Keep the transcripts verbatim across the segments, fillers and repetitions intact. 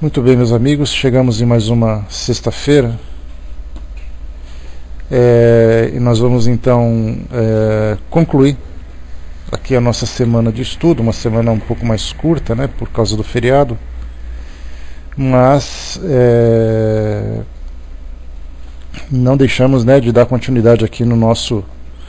Muito bem, meus amigos, chegamos em mais uma sexta-feira é, e nós vamos então é, concluir aqui a nossa semana de estudo, uma semana um pouco mais curta, né, por causa do feriado, mas é, não deixamos, né, de dar continuidade aqui no nosso,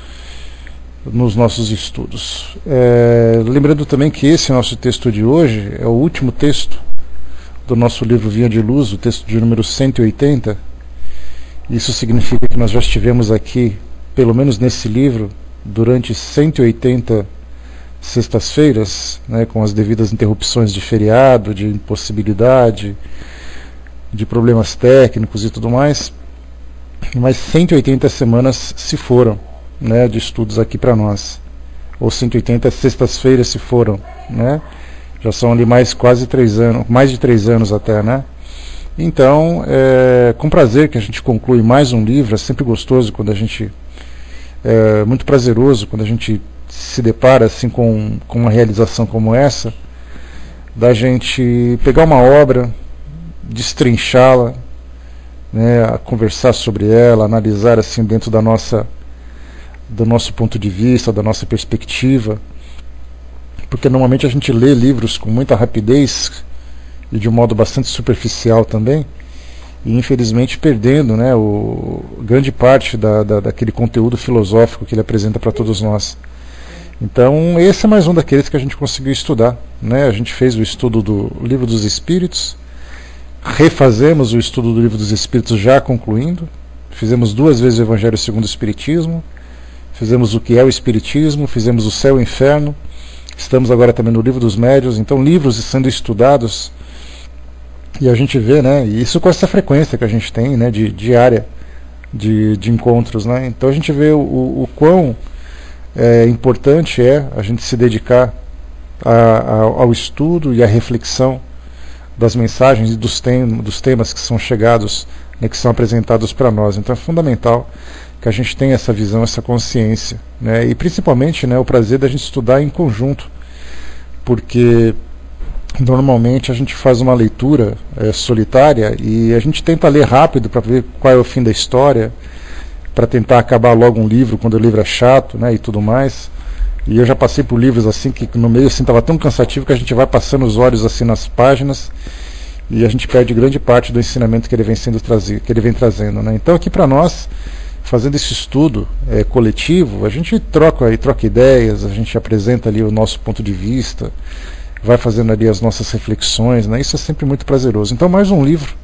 nos nossos estudos. É, lembrando também que esse nosso texto de hoje é o último texto do nosso livro Vinha de Luz, o texto de número cento e oitenta. Isso significa que nós já estivemos aqui, pelo menos nesse livro, durante cento e oitenta sextas-feiras, né, com as devidas interrupções de feriado, de impossibilidade, de problemas técnicos e tudo mais. Mas cento e oitenta semanas se foram, né, de estudos aqui para nós. Ou cento e oitenta sextas-feiras se foram, né? Já são ali mais quase três anos, mais de três anos até, né? Então, é com prazer que a gente conclui mais um livro. É sempre gostoso quando a gente, é muito prazeroso quando a gente se depara assim com, com uma realização como essa, da gente pegar uma obra, destrinchá-la, né, conversar sobre ela, analisar assim dentro da nossa, do nosso ponto de vista, da nossa perspectiva. Porque normalmente a gente lê livros com muita rapidez e de um modo bastante superficial também, e infelizmente perdendo, né, o, grande parte da, da, daquele conteúdo filosófico que ele apresenta para todos nós. Então esse é mais um daqueles que a gente conseguiu estudar, né? A gente fez o estudo do Livro dos Espíritos, refazemos o estudo do Livro dos Espíritos já concluindo, fizemos duas vezes o Evangelho segundo o Espiritismo, fizemos o que é o Espiritismo, fizemos o Céu e o Inferno. Estamos agora também no Livro dos Médiuns, então livros sendo estudados, e a gente vê, né, e isso com essa frequência que a gente tem, né, de diária de, de encontros, né, então a gente vê o, o, o quão é, importante é a gente se dedicar a, a, ao estudo e à reflexão das mensagens e dos, tem, dos temas que são chegados, né, que são apresentados para nós. Então é fundamental que a gente tenha essa visão, essa consciência, né? E principalmente, né, o prazer da gente estudar em conjunto, porque normalmente a gente faz uma leitura é, solitária e a gente tenta ler rápido para ver qual é o fim da história, para tentar acabar logo um livro quando o livro é chato, né, e tudo mais. E eu já passei por livros assim que no meio assim estava tão cansativo que a gente vai passando os olhos assim nas páginas e a gente perde grande parte do ensinamento que ele vem sendo trazido, que ele vem trazendo, né? Então aqui para nós, fazendo esse estudo é, coletivo, a gente troca, aí, troca ideias, a gente apresenta ali o nosso ponto de vista, vai fazendo ali as nossas reflexões, né? Isso é sempre muito prazeroso. Então mais um livro,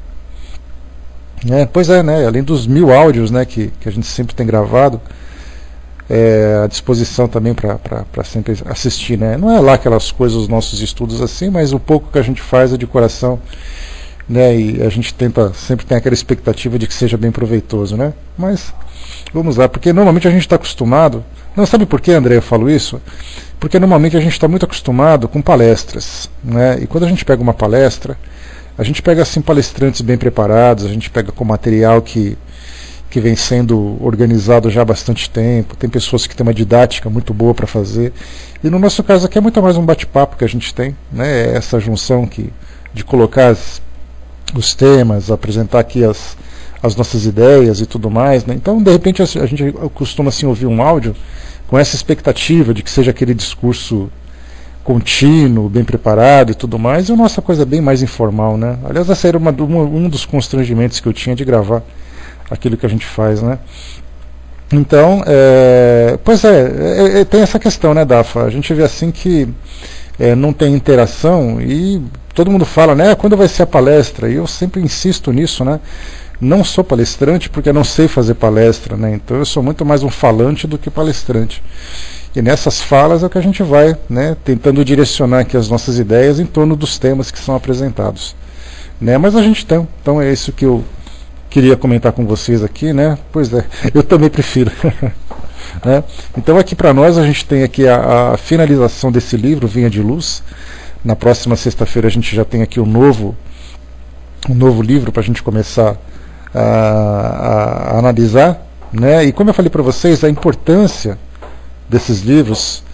né? Pois é, né? Além dos mil áudios, né, que, que a gente sempre tem gravado, é, à disposição também para sempre assistir, né? Não é lá aquelas coisas, os nossos estudos assim, mas o pouco que a gente faz é de coração, né? E a gente tenta, sempre tem aquela expectativa de que seja bem proveitoso, né? Mas vamos lá, porque normalmente a gente está acostumado, não sabe por que, André, eu falo isso? Porque normalmente a gente está muito acostumado com palestras, né? E quando a gente pega uma palestra, a gente pega assim palestrantes bem preparados, a gente pega com material que, que vem sendo organizado já há bastante tempo, tem pessoas que têm uma didática muito boa para fazer, e no nosso caso aqui é muito mais um bate-papo que a gente tem, né? Essa junção que, de colocar as, os temas, apresentar aqui as, as nossas ideias e tudo mais, né? Então de repente a gente costuma assim ouvir um áudio com essa expectativa de que seja aquele discurso contínuo, bem preparado e tudo mais, e a nossa coisa é bem mais informal, né? Aliás, essa era uma, uma, um dos constrangimentos que eu tinha de gravar aquilo que a gente faz, né? Então, é, pois é, é, é, tem essa questão, né, Dafa? A gente vê assim que é, não tem interação e todo mundo fala, né, quando vai ser a palestra? E eu sempre insisto nisso, né? Não sou palestrante porque eu não sei fazer palestra, né? Então eu sou muito mais um falante do que palestrante. E nessas falas é que a gente vai, né, tentando direcionar aqui as nossas ideias em torno dos temas que são apresentados, né? Mas a gente tem, então é isso que eu queria comentar com vocês aqui, né? Pois é, eu também prefiro. Né? Então aqui para nós a gente tem aqui a, a finalização desse livro, Vinha de Luz. Na próxima sexta-feira a gente já tem aqui um novo, um novo livro para a gente começar a, a, a analisar, né? E como eu falei para vocês, a importância desses livros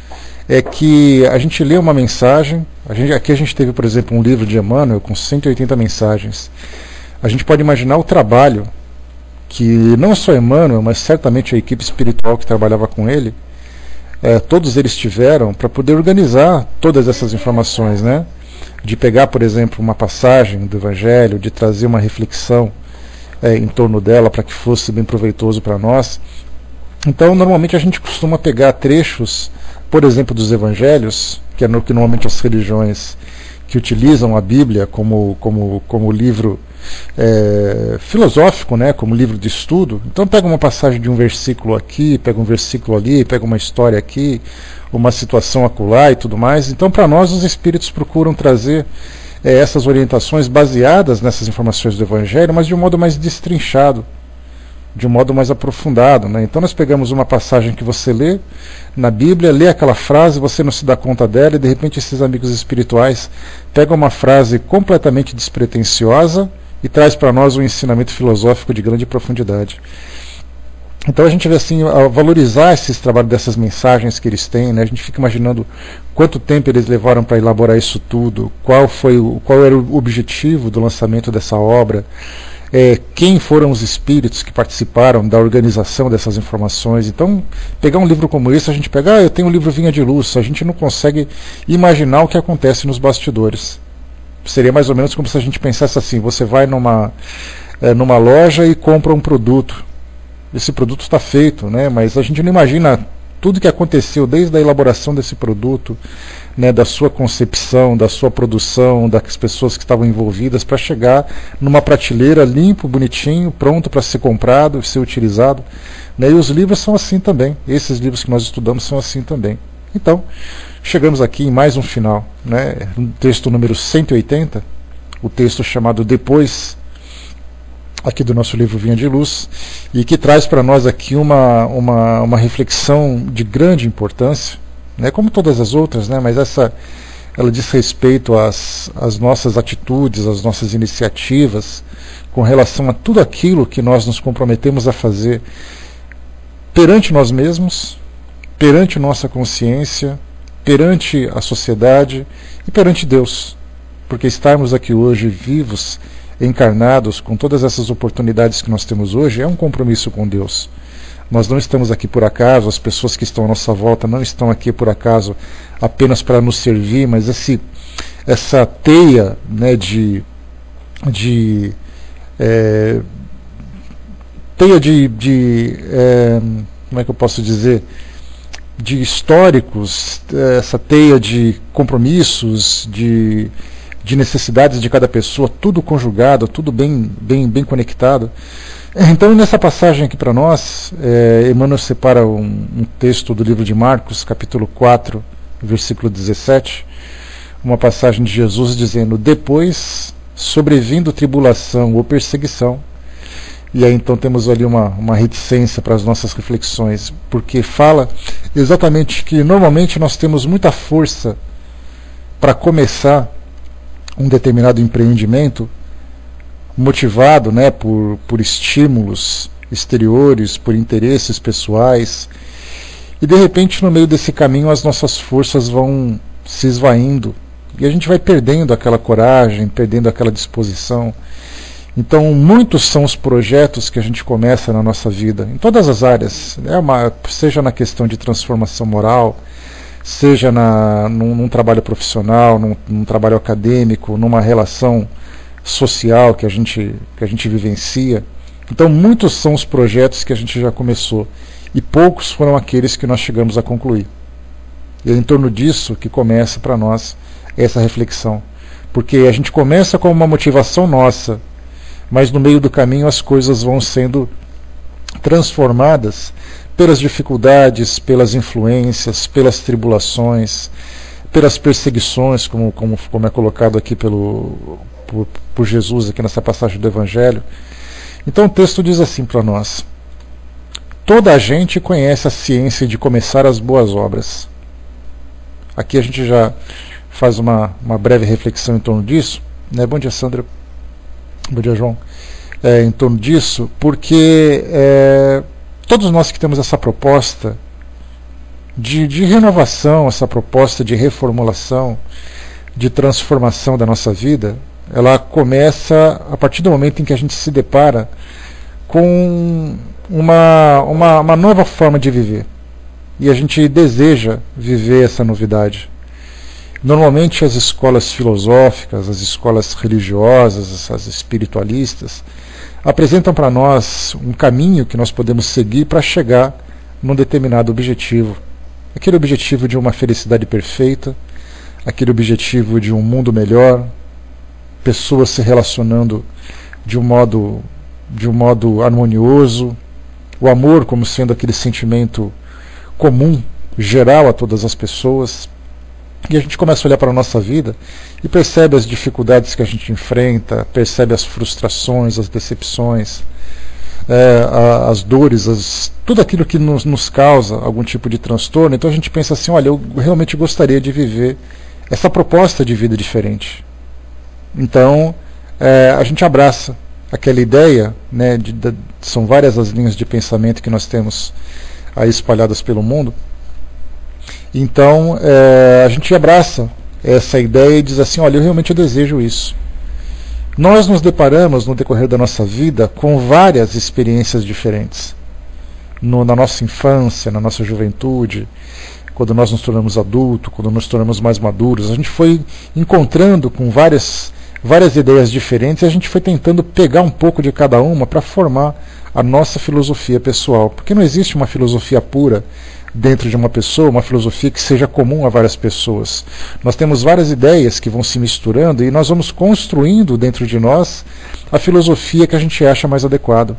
é que a gente lê uma mensagem, a gente, aqui a gente teve, por exemplo, um livro de Emmanuel com cento e oitenta mensagens. A gente pode imaginar o trabalho que não só Emmanuel, mas certamente a equipe espiritual que trabalhava com ele, é, todos eles tiveram para poder organizar todas essas informações, né? De pegar, por exemplo, uma passagem do Evangelho, de trazer uma reflexão é, em torno dela para que fosse bem proveitoso para nós. Então, normalmente a gente costuma pegar trechos, por exemplo, dos Evangelhos, que é no que normalmente as religiões que utilizam a Bíblia como, como, como livro é, filosófico, né, como livro de estudo. Então pega uma passagem de um versículo aqui, pega um versículo ali, pega uma história aqui, uma situação acolá e tudo mais. Então, para nós, os espíritos procuram trazer é, essas orientações baseadas nessas informações do Evangelho, mas de um modo mais destrinchado, de um modo mais aprofundado, né? Então nós pegamos uma passagem que você lê na Bíblia, lê aquela frase, você não se dá conta dela, e de repente esses amigos espirituais pegam uma frase completamente despretensiosa e traz para nós um ensinamento filosófico de grande profundidade. Então a gente vê assim, a valorizar esses trabalhos dessas mensagens que eles têm, né? A gente fica imaginando quanto tempo eles levaram para elaborar isso tudo, qual foi o, qual era o objetivo do lançamento dessa obra, é, quem foram os espíritos que participaram da organização dessas informações. Então, pegar um livro como esse, a gente pega, ah, eu tenho um livro Vinha de Luz, a gente não consegue imaginar o que acontece nos bastidores. Seria mais ou menos como se a gente pensasse assim, você vai numa, é, numa loja e compra um produto. Esse produto está feito, né? Mas a gente não imagina tudo que aconteceu desde a elaboração desse produto, né, da sua concepção, da sua produção, das pessoas que estavam envolvidas, para chegar numa prateleira limpo, bonitinho, pronto para ser comprado, ser utilizado, né? E os livros são assim também. Esses livros que nós estudamos são assim também. Então, chegamos aqui em mais um final, né? No texto número cento e oitenta, o texto chamado Depois, aqui do nosso livro Vinha de Luz, e que traz para nós aqui uma, uma, uma reflexão de grande importância, né, como todas as outras, né, mas essa ela diz respeito às, às nossas atitudes, às nossas iniciativas, com relação a tudo aquilo que nós nos comprometemos a fazer perante nós mesmos, perante nossa consciência, perante a sociedade e perante Deus. Porque estarmos aqui hoje vivos, encarnados, com todas essas oportunidades que nós temos hoje, é um compromisso com Deus. Nós não estamos aqui por acaso, as pessoas que estão à nossa volta não estão aqui por acaso apenas para nos servir, mas esse, essa teia, né, de, de é, teia de, de é, como é que eu posso dizer, de históricos, essa teia de compromissos, de, de necessidades de cada pessoa, tudo conjugado, tudo bem, bem, bem conectado. Então, nessa passagem aqui para nós, é, Emmanuel separa um, um texto do livro de Marcos, capítulo quatro, versículo dezessete, uma passagem de Jesus dizendo: depois, sobrevindo tribulação ou perseguição. E aí então temos ali uma, uma reticência para as nossas reflexões, porque fala exatamente que normalmente nós temos muita força para começar um determinado empreendimento, motivado, né, por, por estímulos exteriores, por interesses pessoais, e de repente no meio desse caminho as nossas forças vão se esvaindo e a gente vai perdendo aquela coragem, perdendo aquela disposição. Então muitos são os projetos que a gente começa na nossa vida, em todas as áreas, é uma, seja na questão de transformação moral, seja na, num, num trabalho profissional, num, num trabalho acadêmico, numa relação social que a gente, que a gente vivencia. Então muitos são os projetos que a gente já começou e poucos foram aqueles que nós chegamos a concluir. E é em torno disso que começa para nós essa reflexão, porque a gente começa com uma motivação nossa, mas no meio do caminho as coisas vão sendo transformadas pelas dificuldades, pelas influências, pelas tribulações, pelas perseguições, como, como, como é colocado aqui pelo Por, por Jesus aqui nessa passagem do Evangelho. Então o texto diz assim para nós: toda a gente conhece a ciência de começar as boas obras. Aqui a gente já faz uma, uma breve reflexão em torno disso, né? Bom dia, Sandra. Bom dia, João. É, em torno disso, porque é, todos nós que temos essa proposta de, de renovação, essa proposta de reformulação, de transformação da nossa vida, ela começa a partir do momento em que a gente se depara com uma, uma, uma nova forma de viver. E a gente deseja viver essa novidade. Normalmente as escolas filosóficas, as escolas religiosas, as espiritualistas, apresentam para nós um caminho que nós podemos seguir para chegar num determinado objetivo. Aquele objetivo de uma felicidade perfeita, aquele objetivo de um mundo melhor, pessoas se relacionando de um modo, de um modo harmonioso, o amor como sendo aquele sentimento comum, geral a todas as pessoas. E a gente começa a olhar para a nossa vida e percebe as dificuldades que a gente enfrenta, percebe as frustrações, as decepções, é, as dores, as, tudo aquilo que nos, nos causa algum tipo de transtorno. Então a gente pensa assim, olha, eu realmente gostaria de viver essa proposta de vida diferente. Então é, a gente abraça aquela ideia, né, de, de, são várias as linhas de pensamento que nós temos aí espalhadas pelo mundo. Então é, a gente abraça essa ideia e diz assim, olha, eu realmente desejo isso. Nós nos deparamos no decorrer da nossa vida com várias experiências diferentes. No, na nossa infância, na nossa juventude, quando nós nos tornamos adultos, quando nos tornamos mais maduros, a gente foi encontrando com várias, várias ideias diferentes e a gente foi tentando pegar um pouco de cada uma para formar a nossa filosofia pessoal. Porque não existe uma filosofia pura dentro de uma pessoa, uma filosofia que seja comum a várias pessoas. Nós temos várias ideias que vão se misturando e nós vamos construindo dentro de nós a filosofia que a gente acha mais adequada.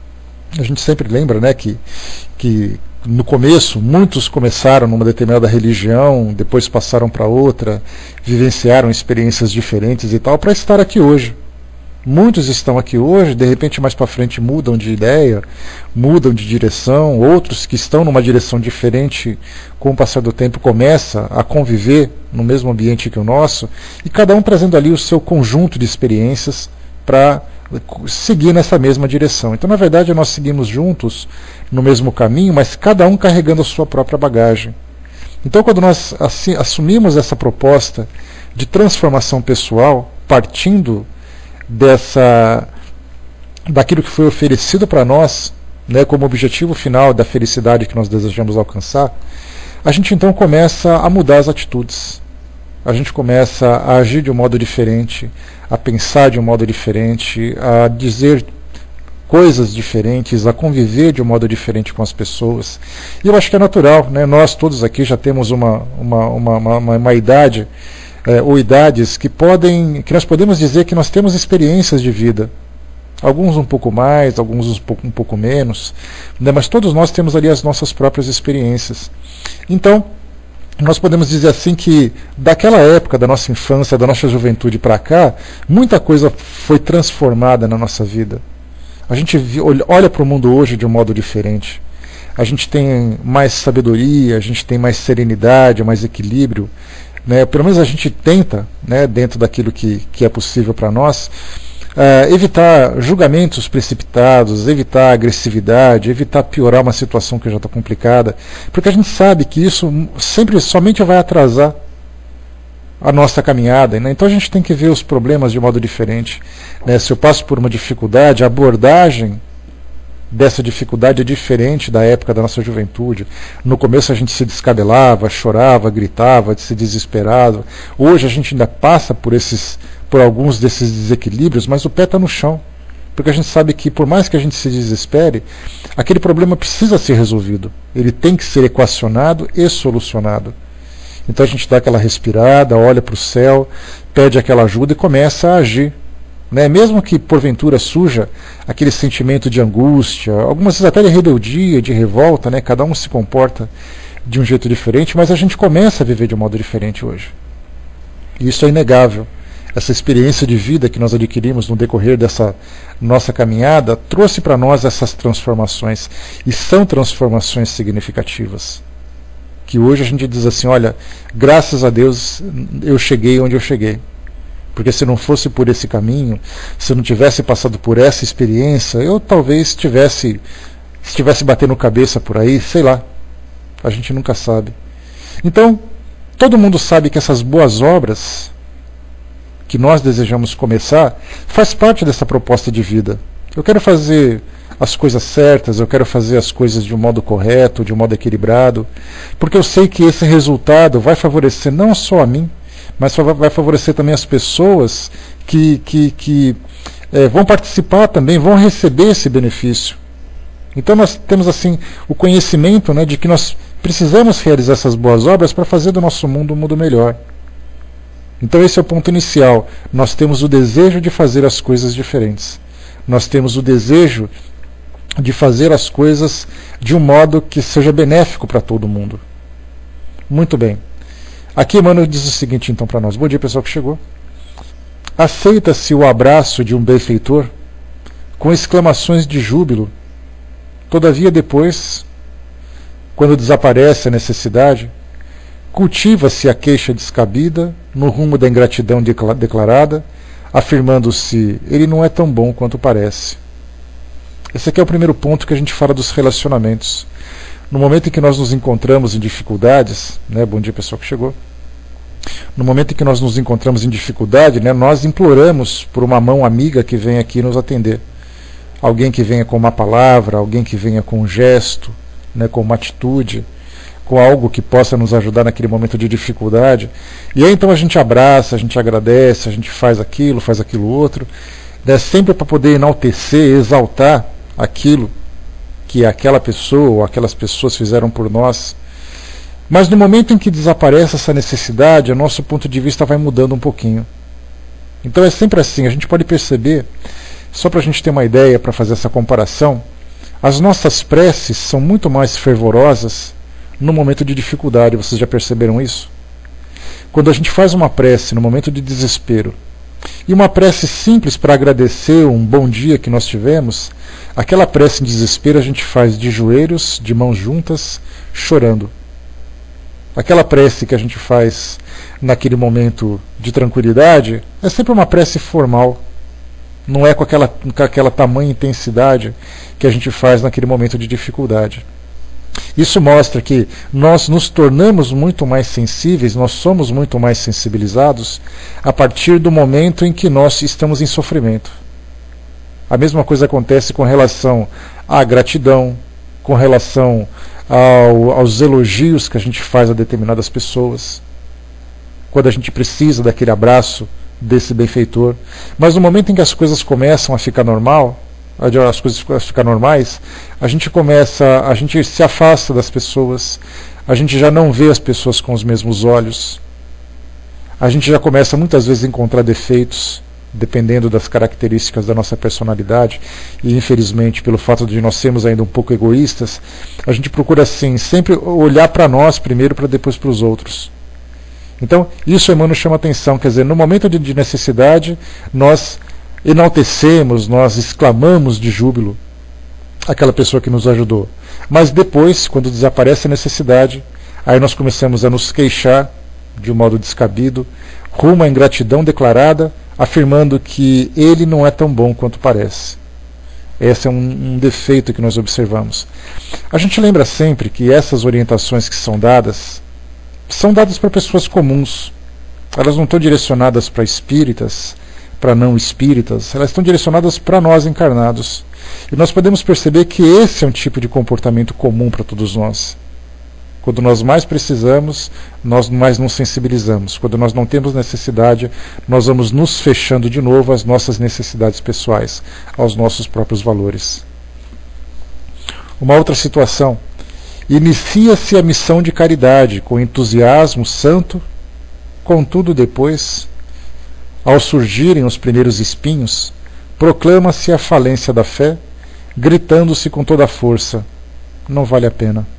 A gente sempre lembra, né, que, que no começo muitos começaram numa determinada religião, depois passaram para outra, vivenciaram experiências diferentes e tal, para estar aqui hoje. Muitos estão aqui hoje, de repente mais para frente mudam de ideia, mudam de direção, outros que estão numa direção diferente, com o passar do tempo começa a conviver no mesmo ambiente que o nosso, e cada um trazendo ali o seu conjunto de experiências para seguir nessa mesma direção. Então, na verdade, nós seguimos juntos no mesmo caminho, mas cada um carregando a sua própria bagagem. Então, quando nós assim, assumimos essa proposta de transformação pessoal, partindo dessa daquilo que foi oferecido para nós, né, como objetivo final da felicidade que nós desejamos alcançar, a gente então começa a mudar as atitudes. A gente começa a agir de um modo diferente, a pensar de um modo diferente, a dizer coisas diferentes, a conviver de um modo diferente com as pessoas. E eu acho que é natural, né? Nós todos aqui já temos uma, uma, uma, uma, uma idade É, ou idades que podem, que nós podemos dizer que nós temos experiências de vida, alguns um pouco mais, alguns um pouco, um pouco menos, né, mas todos nós temos ali as nossas próprias experiências. Então nós podemos dizer assim que daquela época da nossa infância, da nossa juventude para cá, muita coisa foi transformada na nossa vida. A gente olha para o mundo hoje de um modo diferente. A gente tem mais sabedoria, a gente tem mais serenidade, mais equilíbrio. Né, pelo menos a gente tenta, né, dentro daquilo que, que é possível para nós, uh, evitar julgamentos precipitados, evitar agressividade, evitar piorar uma situação que já está complicada, porque a gente sabe que isso sempre somente vai atrasar a nossa caminhada, né? Então a gente tem que ver os problemas de modo diferente, né? Se eu passo por uma dificuldade, a abordagem dessa dificuldade é diferente da época da nossa juventude. No começo a gente se descabelava, chorava, gritava, se desesperava. Hoje a gente ainda passa por, esses, por alguns desses desequilíbrios, mas o pé está no chão. Porque a gente sabe que por mais que a gente se desespere, aquele problema precisa ser resolvido. Ele tem que ser equacionado e solucionado. Então a gente dá aquela respirada, olha para o céu, pede aquela ajuda e começa a agir. Né? Mesmo que porventura surja aquele sentimento de angústia, algumas vezes até de rebeldia, de revolta, né? Cada um se comporta de um jeito diferente, mas a gente começa a viver de um modo diferente hoje. E isso é inegável. Essa experiência de vida que nós adquirimos no decorrer dessa nossa caminhada trouxe para nós essas transformações, e são transformações significativas. Que hoje a gente diz assim, olha, graças a Deus eu cheguei onde eu cheguei. Porque se não fosse por esse caminho, se eu não tivesse passado por essa experiência, eu talvez tivesse, estivesse batendo cabeça por aí, sei lá. A gente nunca sabe. Então, todo mundo sabe que essas boas obras que nós desejamos começar faz parte dessa proposta de vida. Eu quero fazer as coisas certas, eu quero fazer as coisas de um modo correto, de um modo equilibrado, porque eu sei que esse resultado vai favorecer não só a mim, mas vai favorecer também as pessoas que, que, que é, vão participar também, vão receber esse benefício. Então nós temos assim o conhecimento, né, de que nós precisamos realizar essas boas obras para fazer do nosso mundo um mundo melhor. Então esse é o ponto inicial. Nós temos o desejo de fazer as coisas diferentes. Nós temos o desejo de fazer as coisas de um modo que seja benéfico para todo mundo. Muito bem. Aqui Emmanuel diz o seguinte então para nós. Bom dia, pessoal que chegou. Aceita-se o abraço de um benfeitor com exclamações de júbilo. Todavia depois, quando desaparece a necessidade, cultiva-se a queixa descabida no rumo da ingratidão declarada, afirmando-se, ele não é tão bom quanto parece. Esse aqui é o primeiro ponto que a gente fala dos relacionamentos. No momento em que nós nos encontramos em dificuldades, né, bom dia pessoal que chegou, no momento em que nós nos encontramos em dificuldade, né, nós imploramos por uma mão amiga que venha aqui nos atender. Alguém que venha com uma palavra, alguém que venha com um gesto, né, com uma atitude, com algo que possa nos ajudar naquele momento de dificuldade. E aí então a gente abraça, a gente agradece, a gente faz aquilo, faz aquilo outro, né, sempre para poder enaltecer, exaltar aquilo que aquela pessoa ou aquelas pessoas fizeram por nós. Mas no momento em que desaparece essa necessidade, o nosso ponto de vista vai mudando um pouquinho. Então é sempre assim, a gente pode perceber, só para a gente ter uma ideia, para fazer essa comparação, as nossas preces são muito mais fervorosas no momento de dificuldade. Vocês já perceberam isso? Quando a gente faz uma prece no momento de desespero, e uma prece simples para agradecer um bom dia que nós tivemos, aquela prece em desespero a gente faz de joelhos, de mãos juntas, chorando. Aquela prece que a gente faz naquele momento de tranquilidade é sempre uma prece formal. Não é com aquela, com aquela tamanha intensidade que a gente faz naquele momento de dificuldade. Isso mostra que nós nos tornamos muito mais sensíveis, nós somos muito mais sensibilizados a partir do momento em que nós estamos em sofrimento. A mesma coisa acontece com relação à gratidão, com relação ao, aos elogios que a gente faz a determinadas pessoas, quando a gente precisa daquele abraço desse benfeitor. Mas no momento em que as coisas começam a ficar normal, as coisas começam a ficar normais, a gente começa, a gente se afasta das pessoas, a gente já não vê as pessoas com os mesmos olhos, a gente já começa muitas vezes a encontrar defeitos, dependendo das características da nossa personalidade, e infelizmente pelo fato de nós sermos ainda um pouco egoístas, a gente procura assim, sempre olhar para nós primeiro para depois para os outros. Então, isso Emmanuel chama atenção, quer dizer, no momento de necessidade, nós enaltecemos, nós exclamamos de júbilo aquela pessoa que nos ajudou. Mas depois, quando desaparece a necessidade, aí nós começamos a nos queixar de um modo descabido, rumo à ingratidão declarada, afirmando que ele não é tão bom quanto parece. Esse é um, um defeito que nós observamos. A gente lembra sempre que essas orientações que são dadas são dadas para pessoas comuns. Elas não estão direcionadas para espíritas, para não espíritas, elas estão direcionadas para nós encarnados. E nós podemos perceber que esse é um tipo de comportamento comum para todos nós. Quando nós mais precisamos, nós mais nos sensibilizamos. Quando nós não temos necessidade, nós vamos nos fechando de novo às nossas necessidades pessoais, aos nossos próprios valores. Uma outra situação. Inicia-se a missão de caridade com entusiasmo santo, contudo depois, ao surgirem os primeiros espinhos, proclama-se a falência da fé, gritando-se com toda a força: não vale a pena.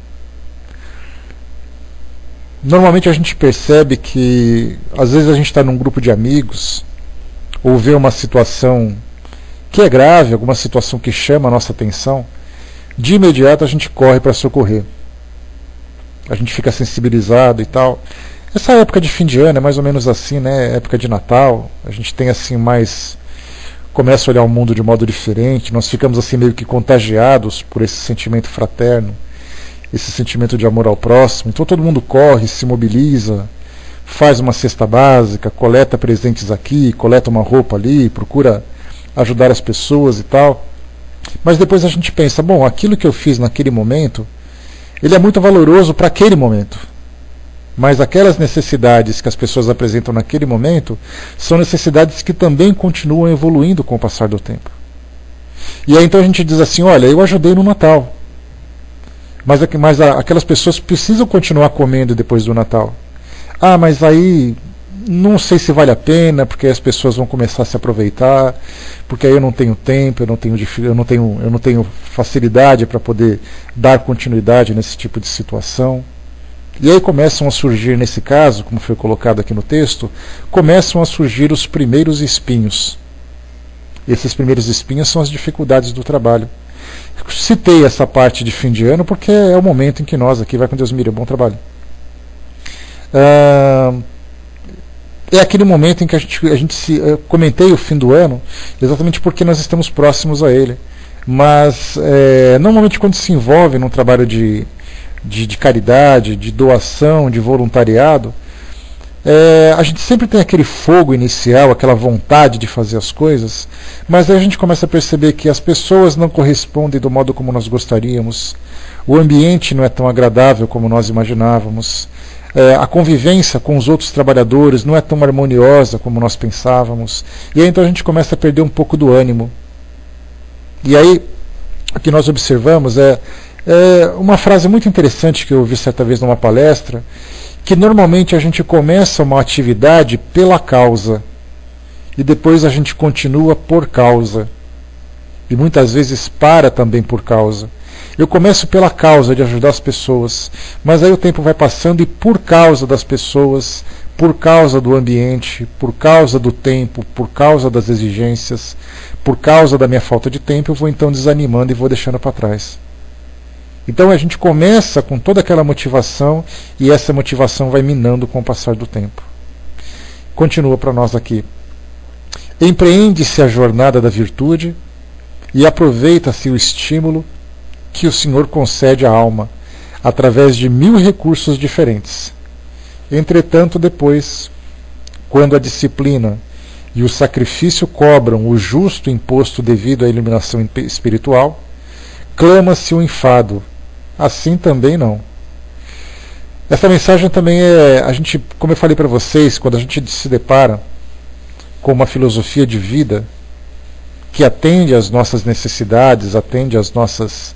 Normalmente a gente percebe que às vezes a gente está num grupo de amigos ou vê uma situação que é grave, alguma situação que chama a nossa atenção, de imediato a gente corre para socorrer. A gente fica sensibilizado e tal. Essa época de fim de ano é mais ou menos assim, né? Época de Natal, a gente tem assim mais... começa a olhar o mundo de modo diferente, nós ficamos assim meio que contagiados por esse sentimento fraterno. esse sentimento de amor ao próximo. Então todo mundo corre, se mobiliza, faz uma cesta básica, coleta presentes aqui, coleta uma roupa ali, procura ajudar as pessoas e tal. Mas depois a gente pensa, bom, aquilo que eu fiz naquele momento, ele é muito valoroso para aquele momento. Mas aquelas necessidades que as pessoas apresentam naquele momento são necessidades que também continuam evoluindo com o passar do tempo. E aí então a gente diz assim, olha, eu ajudei no Natal, mas, mas aquelas pessoas precisam continuar comendo depois do Natal. Ah, mas aí não sei se vale a pena, porque as pessoas vão começar a se aproveitar, porque aí eu não tenho tempo, eu não tenho, eu não tenho, eu não tenho facilidade para poder dar continuidade nesse tipo de situação. E aí começam a surgir, nesse caso, como foi colocado aqui no texto, começam a surgir os primeiros espinhos. Esses primeiros espinhos são as dificuldades do trabalho. Citei essa parte de fim de ano porque é o momento em que nós aqui, vai com Deus, Miriam, bom trabalho. Ah, é aquele momento em que a gente, a gente se... Eu comentei o fim do ano, exatamente porque nós estamos próximos a ele. Mas, é, normalmente quando se envolve num trabalho de... De, de caridade, de doação, de voluntariado, é, a gente sempre tem aquele fogo inicial, aquela vontade de fazer as coisas, mas aí a gente começa a perceber que as pessoas não correspondem do modo como nós gostaríamos, o ambiente não é tão agradável como nós imaginávamos, é, a convivência com os outros trabalhadores não é tão harmoniosa como nós pensávamos, e aí então a gente começa a perder um pouco do ânimo. E aí o que nós observamos é É uma frase muito interessante que eu ouvi certa vez numa palestra, que normalmente a gente começa uma atividade pela causa e depois a gente continua por causa. E muitas vezes para também por causa. Eu começo pela causa de ajudar as pessoas, mas aí o tempo vai passando e por causa das pessoas, por causa do ambiente, por causa do tempo, por causa das exigências, por causa da minha falta de tempo, eu vou então desanimando e vou deixando para trás. Então a gente começa com toda aquela motivação e essa motivação vai minando com o passar do tempo. Continua para nós aqui. Empreende-se a jornada da virtude e aproveita-se o estímulo que o Senhor concede à alma, através de mil recursos diferentes. Entretanto, depois, quando a disciplina e o sacrifício cobram o justo imposto devido à iluminação espiritual, clama-se o enfado. Assim também não. Essa mensagem também é, a gente, como eu falei para vocês, quando a gente se depara com uma filosofia de vida que atende às nossas necessidades, atende às nossas,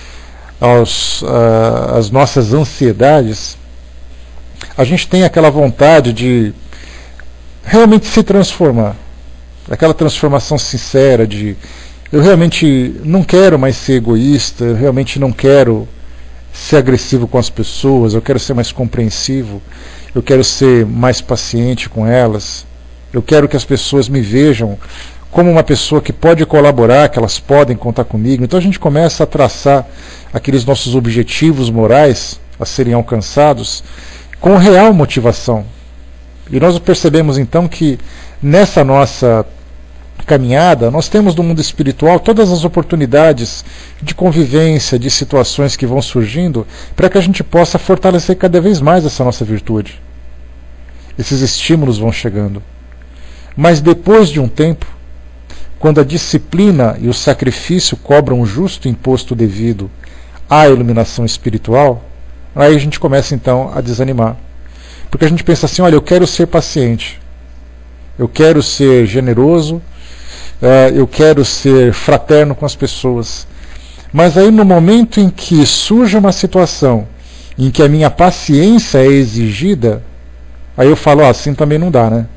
aos, uh, às nossas ansiedades, a gente tem aquela vontade de realmente se transformar, aquela transformação sincera de eu realmente não quero mais ser egoísta, eu realmente não quero ser agressivo com as pessoas, eu quero ser mais compreensivo, eu quero ser mais paciente com elas, eu quero que as pessoas me vejam como uma pessoa que pode colaborar, que elas podem contar comigo. Então a gente começa a traçar aqueles nossos objetivos morais a serem alcançados com real motivação. E nós percebemos então que nessa nossa caminhada, nós temos no mundo espiritual todas as oportunidades de convivência, de situações que vão surgindo, para que a gente possa fortalecer cada vez mais essa nossa virtude. Esses estímulos vão chegando. Mas depois de um tempo, quando a disciplina e o sacrifício cobram o justo imposto devido à iluminação espiritual, aí a gente começa então a desanimar. Porque a gente pensa assim, olha, eu quero ser paciente, eu quero ser generoso, Uh, eu quero ser fraterno com as pessoas. Mas aí no momento em que surge uma situação em que a minha paciência é exigida, aí eu falo, ah, assim também não dá, né?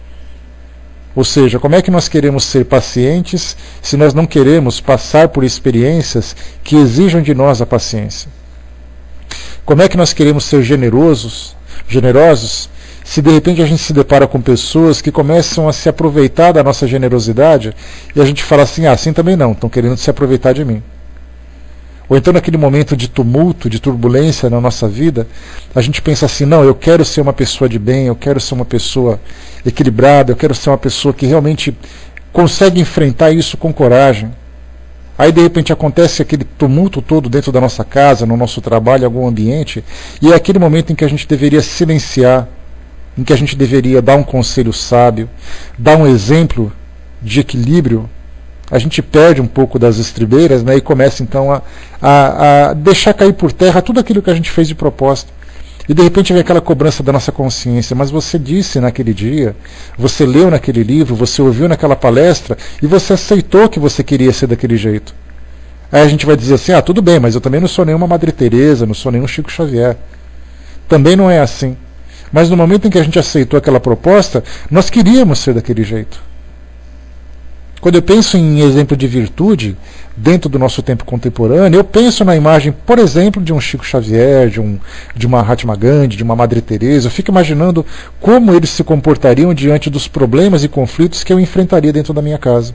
Ou seja, como é que nós queremos ser pacientes se nós não queremos passar por experiências que exijam de nós a paciência? Como é que nós queremos ser generosos, generosos se de repente a gente se depara com pessoas que começam a se aproveitar da nossa generosidade e a gente fala assim, ah, assim também não, estão querendo se aproveitar de mim. Ou então naquele momento de tumulto, de turbulência na nossa vida, a gente pensa assim, não, eu quero ser uma pessoa de bem, eu quero ser uma pessoa equilibrada, eu quero ser uma pessoa que realmente consegue enfrentar isso com coragem. Aí de repente acontece aquele tumulto todo dentro da nossa casa, no nosso trabalho, em algum ambiente, e é aquele momento em que a gente deveria silenciar, em que a gente deveria dar um conselho sábio, dar um exemplo de equilíbrio. A gente perde um pouco das estribeiras, né, e começa então a, a, a deixar cair por terra tudo aquilo que a gente fez de propósito. E de repente vem aquela cobrança da nossa consciência, mas você disse naquele dia, você leu naquele livro, você ouviu naquela palestra, e você aceitou que você queria ser daquele jeito. Aí a gente vai dizer assim, ah, tudo bem, mas eu também não sou nenhuma Madre Teresa, não sou nenhum Chico Xavier. Também não é assim. Mas no momento em que a gente aceitou aquela proposta, nós queríamos ser daquele jeito. Quando eu penso em exemplo de virtude, dentro do nosso tempo contemporâneo, eu penso na imagem, por exemplo, de um Chico Xavier, de, um, de uma Mahatma Gandhi, de uma Madre Teresa. Eu fico imaginando como eles se comportariam diante dos problemas e conflitos que eu enfrentaria dentro da minha casa.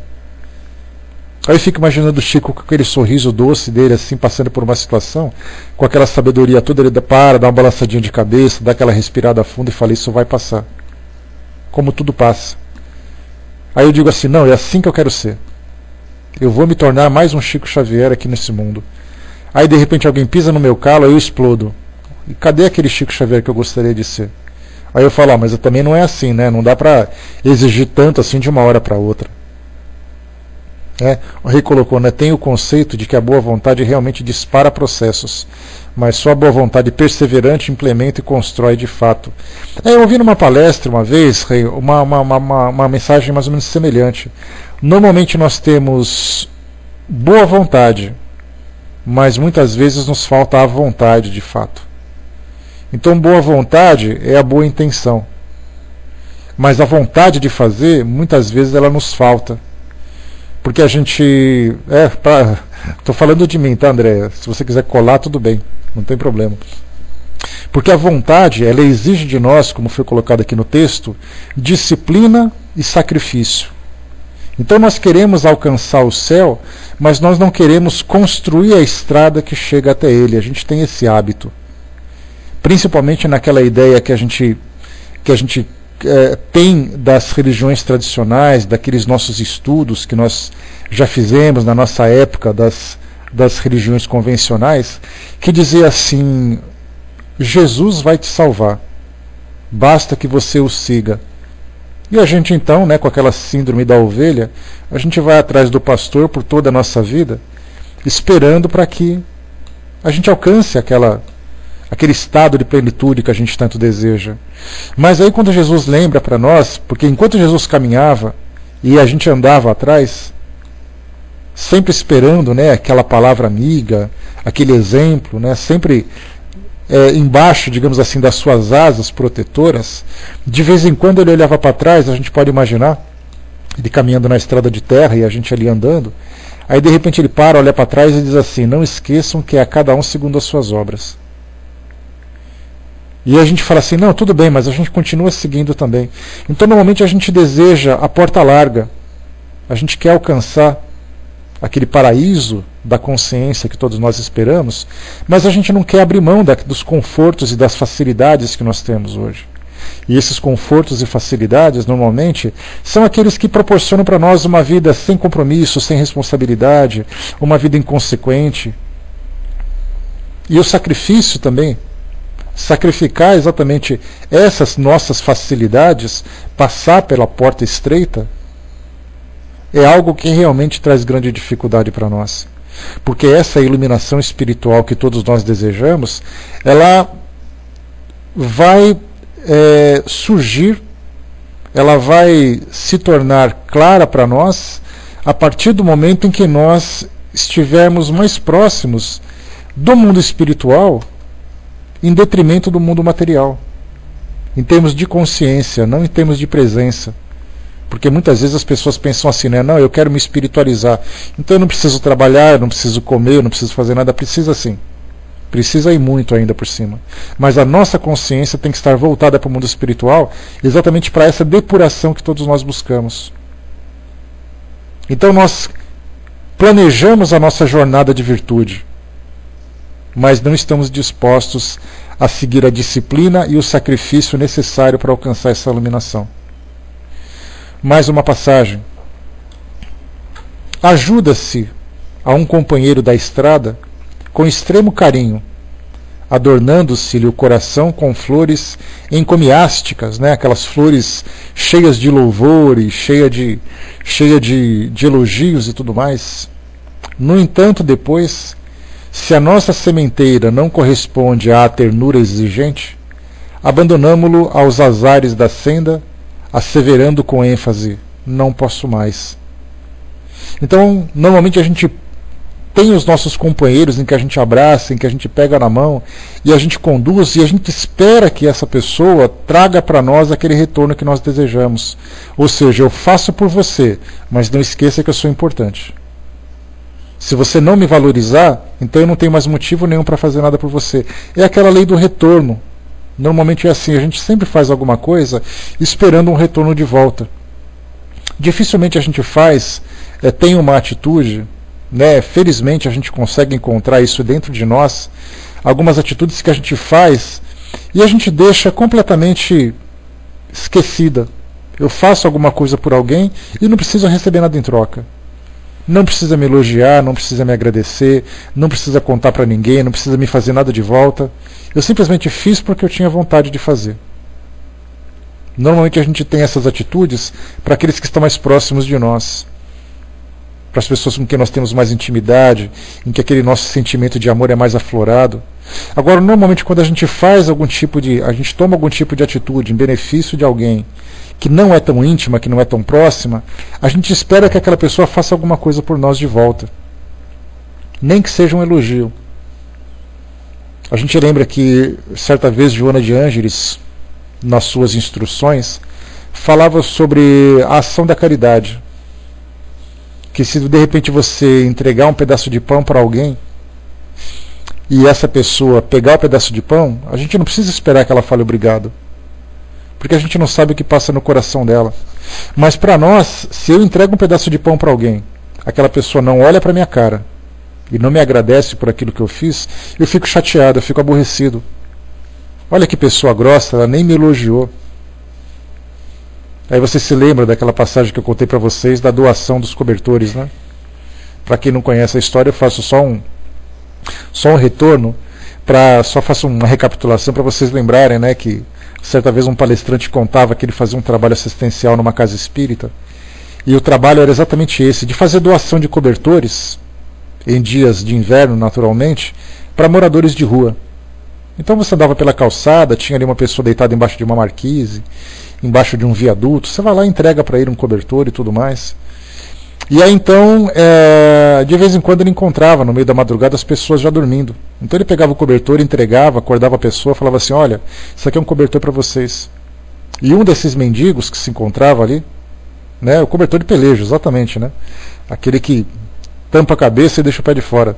Aí eu fico imaginando o Chico com aquele sorriso doce dele, assim, passando por uma situação, com aquela sabedoria toda, ele para, dá uma balançadinha de cabeça, dá aquela respirada funda e fala, isso vai passar. Como tudo passa. Aí eu digo assim, não, é assim que eu quero ser. Eu vou me tornar mais um Chico Xavier aqui nesse mundo. Aí de repente alguém pisa no meu calo, aí eu explodo. E cadê aquele Chico Xavier que eu gostaria de ser? Aí eu falo, ah, mas eu também não é assim, né? Não dá pra exigir tanto assim de uma hora para outra. É, o Rei colocou, né, tem o conceito de que a boa vontade realmente dispara processos, mas só a boa vontade perseverante implementa e constrói de fato. É, eu ouvi numa palestra uma vez, Rei, uma, uma, uma, uma mensagem mais ou menos semelhante. Normalmente nós temos boa vontade, mas muitas vezes nos falta a vontade de fato. Então boa vontade é a boa intenção, mas a vontade de fazer, muitas vezes ela nos falta. Porque a gente... É, pra, tô falando de mim, tá, André? Se você quiser colar, tudo bem, não tem problema. Porque a vontade, ela exige de nós, como foi colocado aqui no texto, disciplina e sacrifício. Então nós queremos alcançar o céu, mas nós não queremos construir a estrada que chega até ele. A gente tem esse hábito. Principalmente naquela ideia que a gente... Que a gente É, tem das religiões tradicionais, daqueles nossos estudos que nós já fizemos na nossa época das, das religiões convencionais, que dizia assim, Jesus vai te salvar, basta que você o siga. E a gente então, né, com aquela síndrome da ovelha, a gente vai atrás do pastor por toda a nossa vida, esperando para que a gente alcance aquela aquele estado de plenitude que a gente tanto deseja. Mas aí quando Jesus lembra para nós, porque enquanto Jesus caminhava e a gente andava atrás, sempre esperando, né, aquela palavra amiga, aquele exemplo, né, sempre é, embaixo, digamos assim, das suas asas protetoras, de vez em quando ele olhava para trás, a gente pode imaginar, ele caminhando na estrada de terra e a gente ali andando, aí de repente ele para, olha para trás e diz assim, não esqueçam que é a cada um segundo as suas obras. E a gente fala assim, não, tudo bem, mas a gente continua seguindo também. Então normalmente a gente deseja a porta larga, a gente quer alcançar aquele paraíso da consciência que todos nós esperamos, mas a gente não quer abrir mão da, dos confortos e das facilidades que nós temos hoje. E esses confortos e facilidades normalmente são aqueles que proporcionam para nós uma vida sem compromisso, sem responsabilidade, uma vida inconsequente. E o sacrifício também, sacrificar exatamente essas nossas facilidades, passar pela porta estreita, é algo que realmente traz grande dificuldade para nós. Porque essa iluminação espiritual que todos nós desejamos, ela vai é, surgir, ela vai se tornar clara para nós a partir do momento em que nós estivermos mais próximos do mundo espiritual em detrimento do mundo material, em termos de consciência, não em termos de presença. Porque muitas vezes as pessoas pensam assim, né? Não, eu quero me espiritualizar, então eu não preciso trabalhar, eu não preciso comer, eu não preciso fazer nada. Precisa sim, precisa ir muito ainda por cima, mas a nossa consciência tem que estar voltada para o mundo espiritual, exatamente para essa depuração que todos nós buscamos. Então nós planejamos a nossa jornada de virtude, mas não estamos dispostos a seguir a disciplina e o sacrifício necessário para alcançar essa iluminação. Mais uma passagem. Ajuda-se a um companheiro da estrada com extremo carinho, adornando-se-lhe o coração com flores encomiásticas, né? Aquelas flores cheias de louvores, cheia de, cheia de, de elogios e tudo mais. No entanto, depois, se a nossa sementeira não corresponde à ternura exigente, abandonamo-lo aos azares da senda, asseverando com ênfase: não posso mais. Então, normalmente a gente tem os nossos companheiros em que a gente abraça, em que a gente pega na mão e a gente conduz e a gente espera que essa pessoa traga para nós aquele retorno que nós desejamos. Ou seja, eu faço por você, mas não esqueça que eu sou importante. Se você não me valorizar, então eu não tenho mais motivo nenhum para fazer nada por você. É aquela lei do retorno. Normalmente é assim, a gente sempre faz alguma coisa esperando um retorno de volta. Dificilmente a gente faz, é, tem uma atitude, né, felizmente a gente consegue encontrar isso dentro de nós, algumas atitudes que a gente faz e a gente deixa completamente esquecida. Eu faço alguma coisa por alguém e não preciso receber nada em troca. Não precisa me elogiar, não precisa me agradecer, não precisa contar para ninguém, não precisa me fazer nada de volta. Eu simplesmente fiz porque eu tinha vontade de fazer. Normalmente a gente tem essas atitudes para aqueles que estão mais próximos de nós, para as pessoas com quem nós temos mais intimidade, em que aquele nosso sentimento de amor é mais aflorado. Agora, normalmente quando a gente faz algum tipo de, a gente toma algum tipo de atitude em benefício de alguém que não é tão íntima, que não é tão próxima, a gente espera que aquela pessoa faça alguma coisa por nós de volta, nem que seja um elogio. A gente lembra que certa vez Joana de Ângeles, nas suas instruções, falava sobre a ação da caridade, que se de repente você entregar um pedaço de pão para alguém e essa pessoa pegar o pedaço de pão, a gente não precisa esperar que ela fale obrigado, porque a gente não sabe o que passa no coração dela. Mas para nós, se eu entrego um pedaço de pão para alguém, aquela pessoa não olha para minha cara e não me agradece por aquilo que eu fiz, eu fico chateado, eu fico aborrecido. Olha que pessoa grossa, ela nem me elogiou. Aí você se lembra daquela passagem que eu contei para vocês da doação dos cobertores, né? Para quem não conhece a história, eu faço só um, só um retorno, pra, só faço uma recapitulação para vocês lembrarem, né, que certa vez um palestrante contava que ele fazia um trabalho assistencial numa casa espírita, e o trabalho era exatamente esse, de fazer doação de cobertores, em dias de inverno naturalmente, para moradores de rua. Então você andava pela calçada, tinha ali uma pessoa deitada embaixo de uma marquise, embaixo de um viaduto, você vai lá e entrega para ele um cobertor e tudo mais. E aí então, é, de vez em quando ele encontrava no meio da madrugada as pessoas já dormindo. Então ele pegava o cobertor, entregava, acordava a pessoa, falava assim: olha, isso aqui é um cobertor para vocês. E um desses mendigos que se encontrava ali, né, o cobertor de pelejo, exatamente, né, aquele que tampa a cabeça e deixa o pé de fora.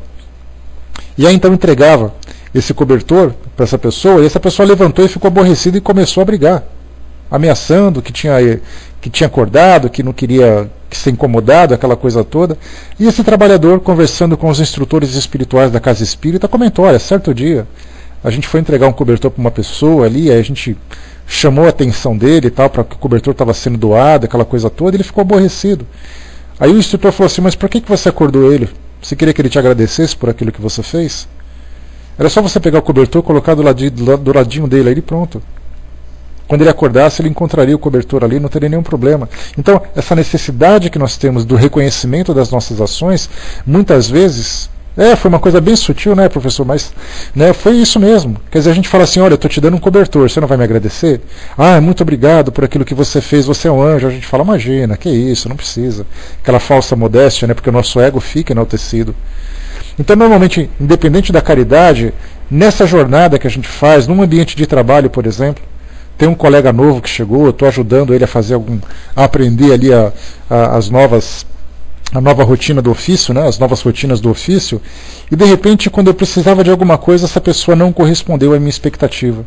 E aí então entregava esse cobertor para essa pessoa, e essa pessoa levantou e ficou aborrecida e começou a brigar, ameaçando que tinha, que tinha acordado, que não queria que ser incomodado, aquela coisa toda. E esse trabalhador, conversando com os instrutores espirituais da casa espírita, comentou: olha, certo dia a gente foi entregar um cobertor para uma pessoa ali, aí a gente chamou a atenção dele e tal, para que o cobertor estava sendo doado, aquela coisa toda, e ele ficou aborrecido. Aí o instrutor falou assim: mas por que, que você acordou ele? Você queria que ele te agradecesse por aquilo que você fez? Era só você pegar o cobertor, colocar do ladinho, do ladinho dele aí e pronto. Quando ele acordasse, ele encontraria o cobertor ali, não teria nenhum problema. Então, essa necessidade que nós temos do reconhecimento das nossas ações, muitas vezes, é, foi uma coisa bem sutil, né, professor? Mas, né, foi isso mesmo. Quer dizer, a gente fala assim: olha, eu estou te dando um cobertor, você não vai me agradecer? Ah, muito obrigado por aquilo que você fez, você é um anjo. A gente fala: imagina, que isso, não precisa. Aquela falsa modéstia, né, porque o nosso ego fica enaltecido. Então, normalmente, independente da caridade, nessa jornada que a gente faz, num ambiente de trabalho, por exemplo, tem um colega novo que chegou, eu estou ajudando ele a fazer algum, a aprender ali a, a, as novas, a nova rotina do ofício, né, as novas rotinas do ofício, e de repente, quando eu precisava de alguma coisa, essa pessoa não correspondeu à minha expectativa.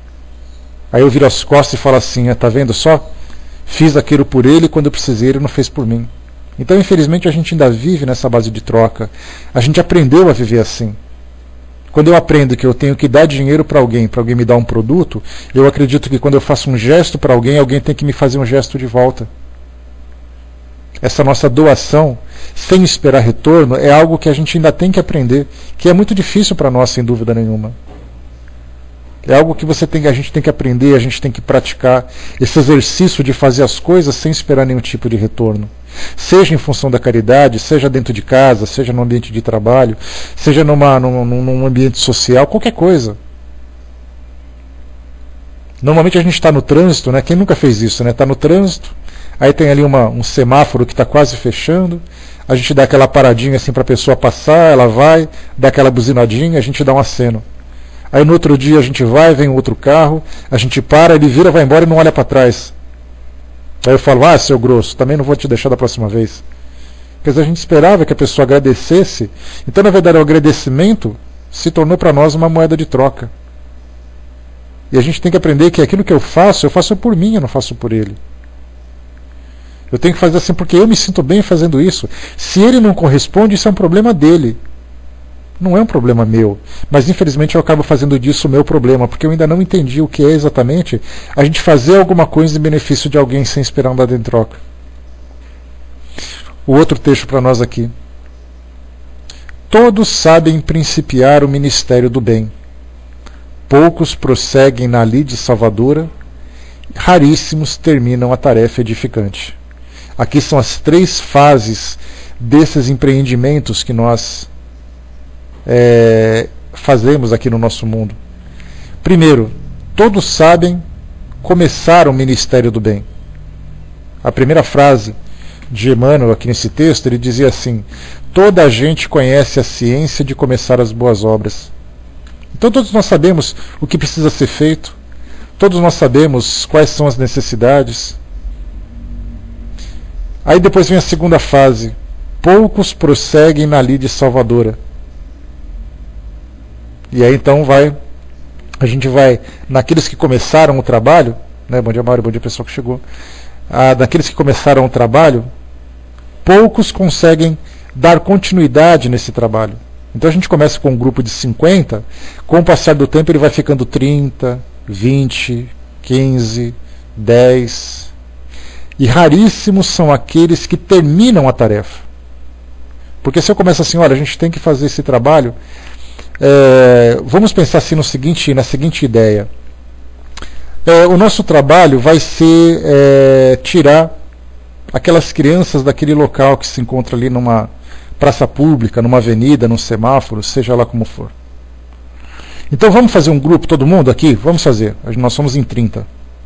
Aí eu viro as costas e falo assim: está vendo só? Fiz aquilo por ele, quando eu precisei ele não fez por mim. Então, infelizmente, a gente ainda vive nessa base de troca. A gente aprendeu a viver assim. Quando eu aprendo que eu tenho que dar dinheiro para alguém, para alguém me dar um produto, eu acredito que quando eu faço um gesto para alguém, alguém tem que me fazer um gesto de volta. essa nossa doação, sem esperar retorno, é algo que a gente ainda tem que aprender, que é muito difícil para nós, sem dúvida nenhuma. É algo que você tem, a gente tem que aprender, a gente tem que praticar, esse exercício de fazer as coisas sem esperar nenhum tipo de retorno. Seja em função da caridade, seja dentro de casa, seja no ambiente de trabalho, seja numa, num, num ambiente social, qualquer coisa. Normalmente a gente está no trânsito, né? Quem nunca fez isso, né? Está no trânsito, aí tem ali uma, um semáforo que está quase fechando, a gente dá aquela paradinha assim para a pessoa passar, ela vai, dá aquela buzinadinha, a gente dá um aceno. Aí no outro dia a gente vai, vem um outro carro, a gente para, ele vira, vai embora e não olha para trás. Aí eu falo, ah, seu grosso, também não vou te deixar da próxima vez. Quer dizer, a gente esperava que a pessoa agradecesse, então na verdade o agradecimento se tornou para nós uma moeda de troca. E a gente tem que aprender que aquilo que eu faço, eu faço por mim, eu não faço por ele. Eu tenho que fazer assim porque eu me sinto bem fazendo isso. Se ele não corresponde, isso é um problema dele. Não é um problema meu. Mas infelizmente eu acabo fazendo disso o meu problema, porque eu ainda não entendi o que é exatamente a gente fazer alguma coisa em benefício de alguém sem esperar nada em troca. O outro texto para nós aqui. Todos sabem principiar o ministério do bem. Poucos prosseguem na lide salvadora, raríssimos terminam a tarefa edificante. Aqui são as três fases desses empreendimentos que nós é, fazemos aqui no nosso mundo. Primeiro, todos sabem começar o ministério do bem. A primeira frase de Emmanuel aqui nesse texto, ele dizia assim: toda a gente conhece a ciência de começar as boas obras. Então todos nós sabemos o que precisa ser feito, todos nós sabemos quais são as necessidades. Aí depois vem a segunda fase: poucos prosseguem na lide salvadora. E aí então vai, a gente vai naqueles que começaram o trabalho, né? Bom dia, Mário, bom dia pessoal que chegou. Ah, daqueles que começaram o trabalho, poucos conseguem dar continuidade nesse trabalho. Então a gente começa com um grupo de cinquenta, com o passar do tempo ele vai ficando trinta, vinte, quinze, dez. E raríssimos são aqueles que terminam a tarefa. Porque se eu começo assim, olha, a gente tem que fazer esse trabalho, é, vamos pensar assim no seguinte, na seguinte ideia. É, o nosso trabalho vai ser é, tirar aquelas crianças daquele local que se encontra ali numa praça pública, numa avenida, num semáforo, seja lá como for. Então vamos fazer um grupo, todo mundo aqui? Vamos fazer. Nós somos em trinta.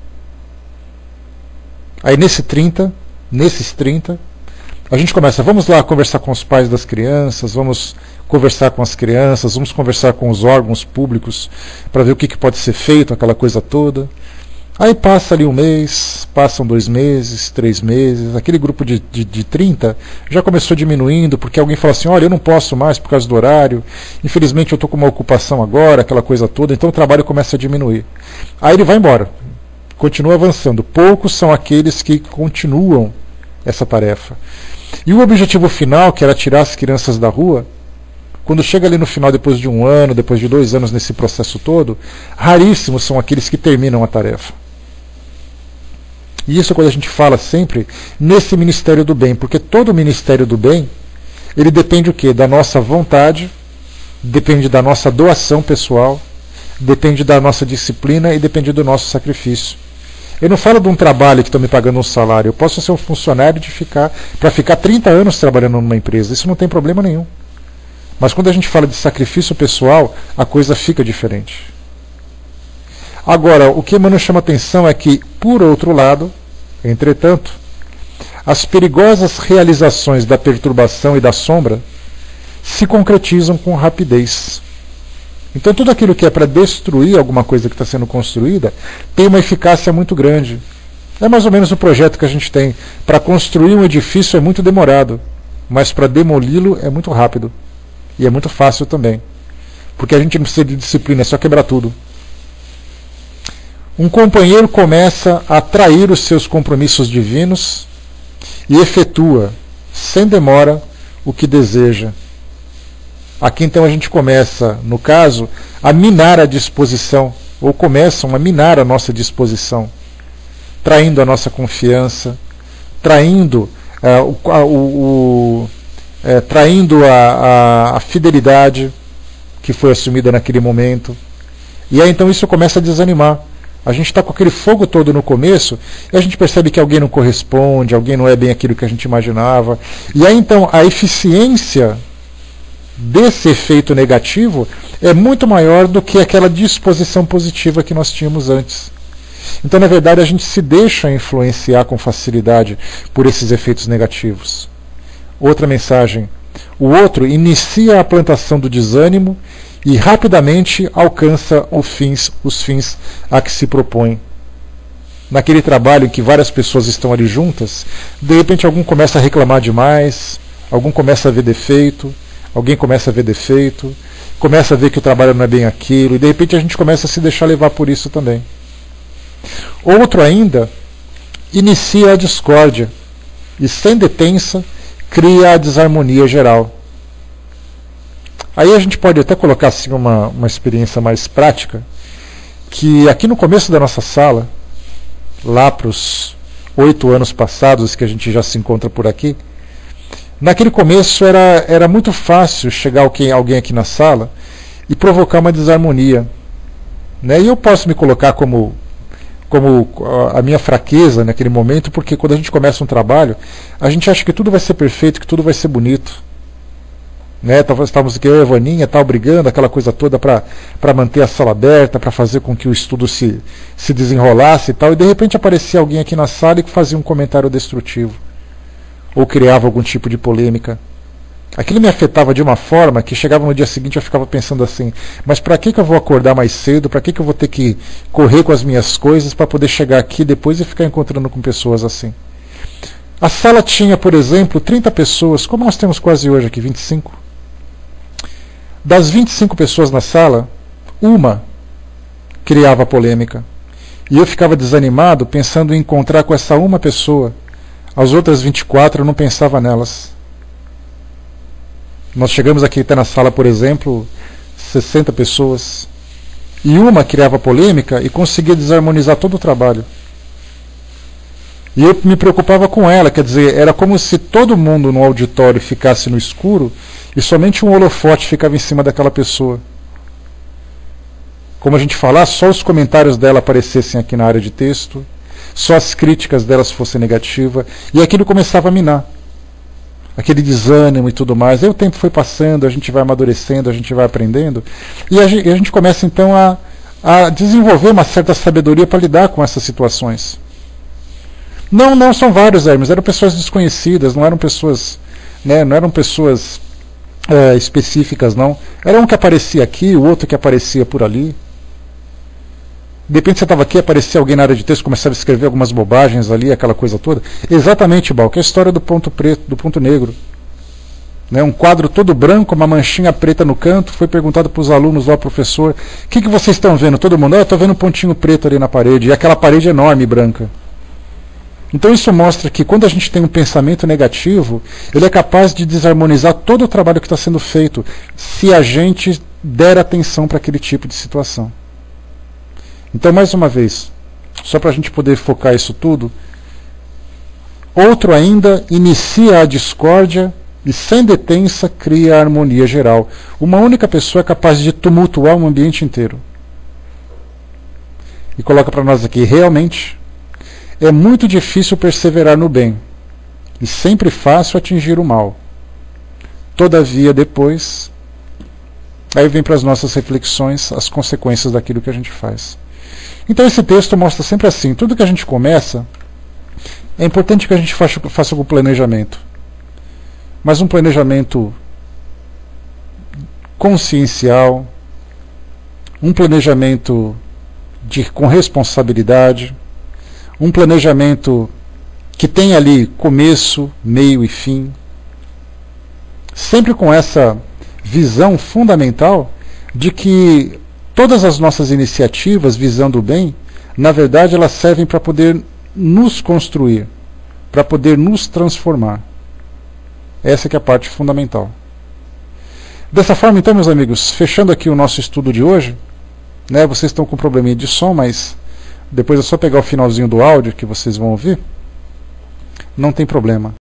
Aí nesse trinta, nesses trinta, a gente começa, vamos lá conversar com os pais das crianças, vamos conversar com as crianças, vamos conversar com os órgãos públicos para ver o que, que pode ser feito, aquela coisa toda. Aí passa ali um mês, passam dois meses, três meses, aquele grupo de, de, de trinta já começou diminuindo, porque alguém fala assim, olha, eu não posso mais por causa do horário, infelizmente eu estou com uma ocupação agora, aquela coisa toda, então o trabalho começa a diminuir. Aí ele vai embora, continua avançando. Poucos são aqueles que continuam essa tarefa. E o objetivo final, que era tirar as crianças da rua, quando chega ali no final, depois de um ano, depois de dois anos nesse processo todo, raríssimos são aqueles que terminam a tarefa. E isso é quando a gente fala sempre nesse ministério do bem, porque todo ministério do bem, ele depende o quê? Da nossa vontade, depende da nossa doação pessoal, depende da nossa disciplina e depende do nosso sacrifício. Eu não falo de um trabalho que estão me pagando um salário, eu posso ser um funcionário de ficar para ficar trinta anos trabalhando numa empresa, isso não tem problema nenhum. Mas quando a gente fala de sacrifício pessoal, a coisa fica diferente. Agora, o que Emmanuel chama atenção é que, por outro lado, entretanto, as perigosas realizações da perturbação e da sombra se concretizam com rapidez. Então tudo aquilo que é para destruir alguma coisa que está sendo construída tem uma eficácia muito grande. É mais ou menos o projeto que a gente tem. Para construir um edifício é muito demorado, mas para demoli-lo é muito rápido. E é muito fácil também. Porque a gente não precisa de disciplina, é só quebrar tudo. Um companheiro começa a trair os seus compromissos divinos e efetua, sem demora, o que deseja. Aqui então a gente começa, no caso, a minar a disposição, ou começam a minar a nossa disposição, traindo a nossa confiança, traindo é, o, a, o, o, é, traindo a, a, a fidelidade que foi assumida naquele momento. E aí então isso começa a desanimar. A gente está com aquele fogo todo no começo e a gente percebe que alguém não corresponde, alguém não é bem aquilo que a gente imaginava. E aí então a eficiência desse efeito negativo é muito maior do que aquela disposição positiva que nós tínhamos antes. Então, na verdade, a gente se deixa influenciar com facilidade por esses efeitos negativos. Outra mensagem: o outro inicia a plantação do desânimo e rapidamente alcança os fins, os fins a que se propõe. Naquele trabalho em que várias pessoas estão ali juntas, de repente algum começa a reclamar demais, algum começa a ver defeito, alguém começa a ver defeito, começa a ver que o trabalho não é bem aquilo, e de repente a gente começa a se deixar levar por isso também. Outro ainda inicia a discórdia e, sem detença, cria a desarmonia geral. Aí a gente pode até colocar assim uma, uma experiência mais prática, que aqui no começo da nossa sala, lá para os oito anos passados que a gente já se encontra por aqui, naquele começo era, era muito fácil chegar alguém, alguém aqui na sala e provocar uma desarmonia. Né? E eu posso me colocar como, como a minha fraqueza naquele momento, porque quando a gente começa um trabalho, a gente acha que tudo vai ser perfeito, que tudo vai ser bonito. Né? Estávamos aqui, eu e a Evaninha, tal, brigando, aquela coisa toda para manter a sala aberta, para fazer com que o estudo se, se desenrolasse e tal, e de repente aparecia alguém aqui na sala e fazia um comentário destrutivo, ou criava algum tipo de polêmica. Aquilo me afetava de uma forma que chegava no dia seguinte eu ficava pensando assim, mas para que, que eu vou acordar mais cedo, para que, que eu vou ter que correr com as minhas coisas para poder chegar aqui depois e ficar encontrando com pessoas assim. A sala tinha, por exemplo, trinta pessoas, como nós temos quase hoje aqui, vinte e cinco. Das vinte e cinco pessoas na sala, uma criava polêmica. E eu ficava desanimado pensando em encontrar com essa uma pessoa. As outras vinte e quatro eu não pensava nelas. Nós chegamos aqui até na sala, por exemplo, sessenta pessoas. E uma criava polêmica e conseguia desarmonizar todo o trabalho. E eu me preocupava com ela, quer dizer, era como se todo mundo no auditório ficasse no escuro e somente um holofote ficava em cima daquela pessoa. Como a gente falar, só os comentários dela aparecessem aqui na área de texto, só as críticas delas fossem negativas, e aquilo começava a minar. Aquele desânimo e tudo mais. Aí o tempo foi passando, a gente vai amadurecendo, a gente vai aprendendo, e a gente, a gente começa então a, a desenvolver uma certa sabedoria para lidar com essas situações. Não, não são vários, Hermes, eram pessoas desconhecidas, não eram pessoas, né, não eram pessoas é, específicas, não. Era um que aparecia aqui, o outro que aparecia por ali. De repente você estava aqui, aparecia alguém na área de texto, começava a escrever algumas bobagens ali, aquela coisa toda. Exatamente, Balco, é a história do ponto preto, do ponto negro. Né, um quadro todo branco, uma manchinha preta no canto. Foi perguntado para os alunos lá, professor, o que, que vocês estão vendo? Todo mundo, ah, eu estou vendo um pontinho preto ali na parede. E aquela parede enorme, branca. Então isso mostra que quando a gente tem um pensamento negativo, ele é capaz de desarmonizar todo o trabalho que está sendo feito, se a gente der atenção para aquele tipo de situação. Então, mais uma vez, só para a gente poder focar isso tudo, outro ainda inicia a discórdia e, sem detença, cria a harmonia geral. Uma única pessoa é capaz de tumultuar um ambiente inteiro. E coloca para nós aqui, realmente, é muito difícil perseverar no bem, e sempre fácil atingir o mal. Todavia, depois, aí vem para as nossas reflexões as consequências daquilo que a gente faz. Então esse texto mostra sempre assim, tudo que a gente começa, é importante que a gente faça, faça com planejamento. Mas um planejamento consciencial, um planejamento de, com responsabilidade, um planejamento que tem ali começo, meio e fim, sempre com essa visão fundamental de que todas as nossas iniciativas visando o bem, na verdade elas servem para poder nos construir, para poder nos transformar. Essa que é a parte fundamental. Dessa forma, então, meus amigos, fechando aqui o nosso estudo de hoje, né, vocês estão com um probleminha de som, mas depois é só pegar o finalzinho do áudio que vocês vão ouvir, não tem problema.